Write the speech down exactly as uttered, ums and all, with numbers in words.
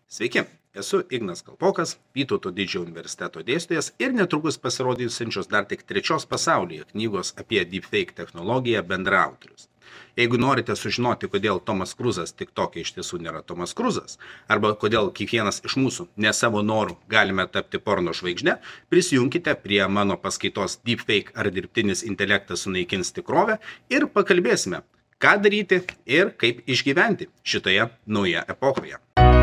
Sveiki, esu Ignas Kalpokas, Vytauto didžiojo universiteto dėstytojas ir netrukus pasirodysiančios dar tik trečios pasaulyje knygos apie deepfake technologiją bendraautorius. Jeigu norite sužinoti, kodėl Tomas Kruzas TikTok'e iš tiesų nėra Tomas Kruzas, arba kodėl kiekvienas iš mūsų ne savo norų galime tapti porno žvaigžde, prisijunkite prie mano paskaitos Deepfake ar dirbtinis intelektas sunaikins tikrovę ir pakalbėsime, ką daryti ir kaip išgyventi šitoje naujoje epochoje.